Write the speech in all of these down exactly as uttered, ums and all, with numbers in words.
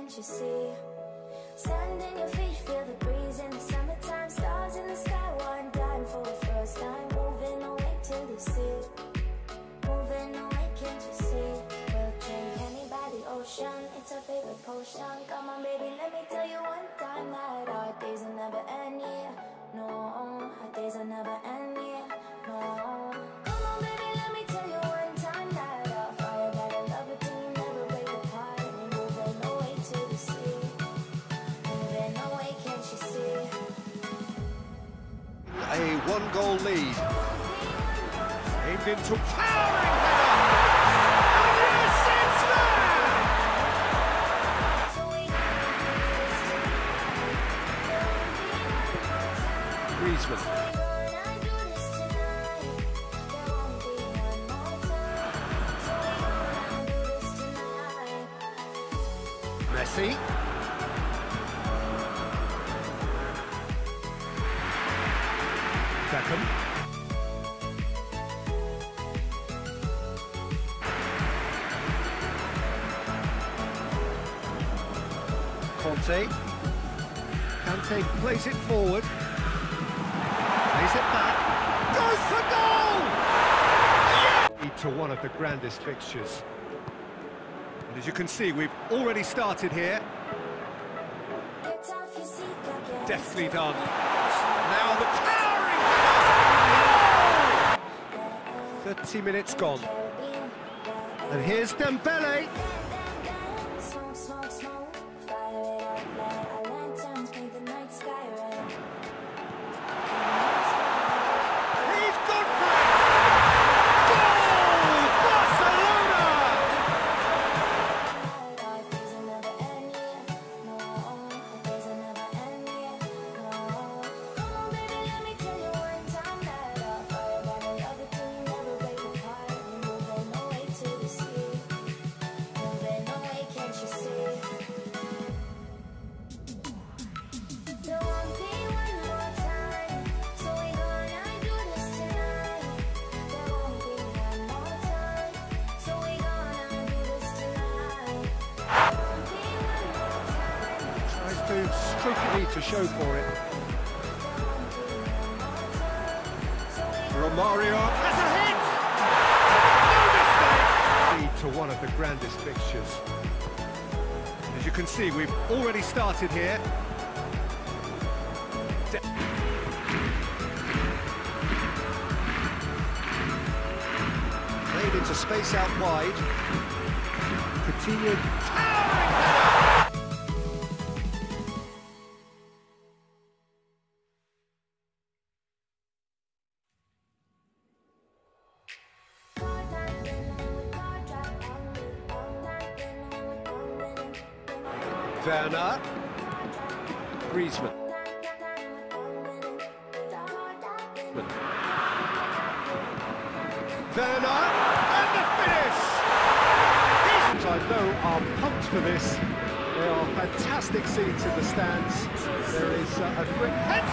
can't you see? Sand in your feet, feel the breeze in the summertime. Stars in the sky, one time for the first time. Moving away to the sea, moving away, can't you see? We'll drink honey by the ocean, it's our favorite potion. Come on baby, let me tell you one time that our days will never end, yeah. No, our days will never end, yeah. No, come on baby, let me tell you one time that our fire that I love it till you never break apart. And we're moving away to the sea, moving away, can't you see? A one-goal lead. Aimed into towering header. And yes, it's there! Griezmann. Messi. Beckham. Conte. Kante plays it forward. Plays it back. Goes for goal! Yeah! To one of the grandest fixtures. And as you can see, we've already started here. Deftly done. Now the towering goal! thirty minutes gone. And here's Dembele. Strictly to show for it. Romario has a hit! No mistake! Lead to one of the grandest fixtures. As you can see, we've already started here. De Played into space out wide. Coutinho towering header! Werner, Griezmann, Werner, and the finish! These, I know, are pumped for this. There are fantastic scenes in the stands. There is uh, a great... Heads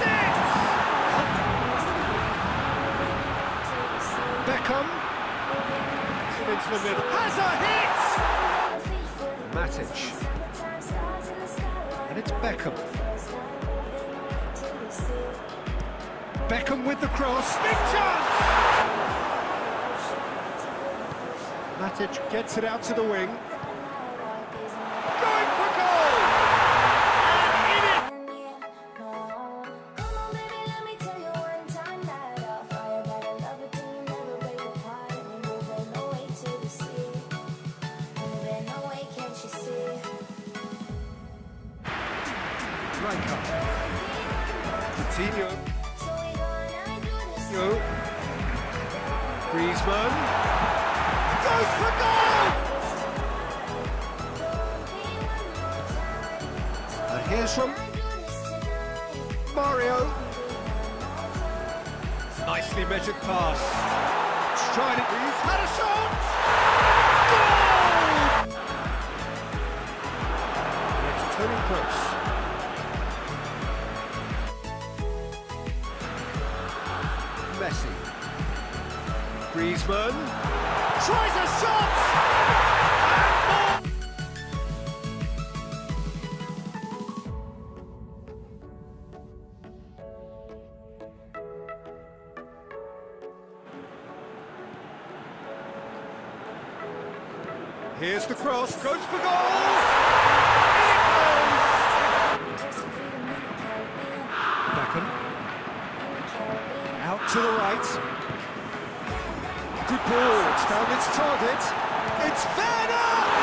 it! Beckham, into the middle, has a hit! Matic. And it's Beckham. Beckham with the cross. Big chance! Matic gets it out to the wing. Going for goal! And in it! Rijkaard. Coutinho. Yo. Griezmann. Goes for goal! And here's from Mario. Nicely measured pass. He's tried it. He's had a shot! Goal! It's Toni Kroos. Messi. Griezmann tries a shot! And Here's the cross, goes for goal! Beckham. Out to the right. Good ball, it's found its target. It's Werner!